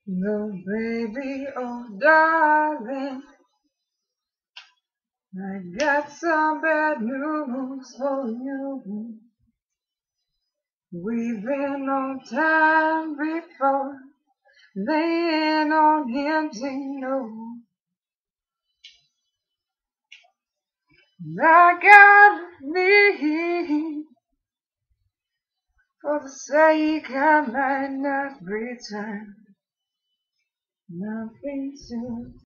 No, baby, oh darling, I got some bad news for you. We've been on time before, laying on empty no. I gotta leave for the sake I might not return. Nothing to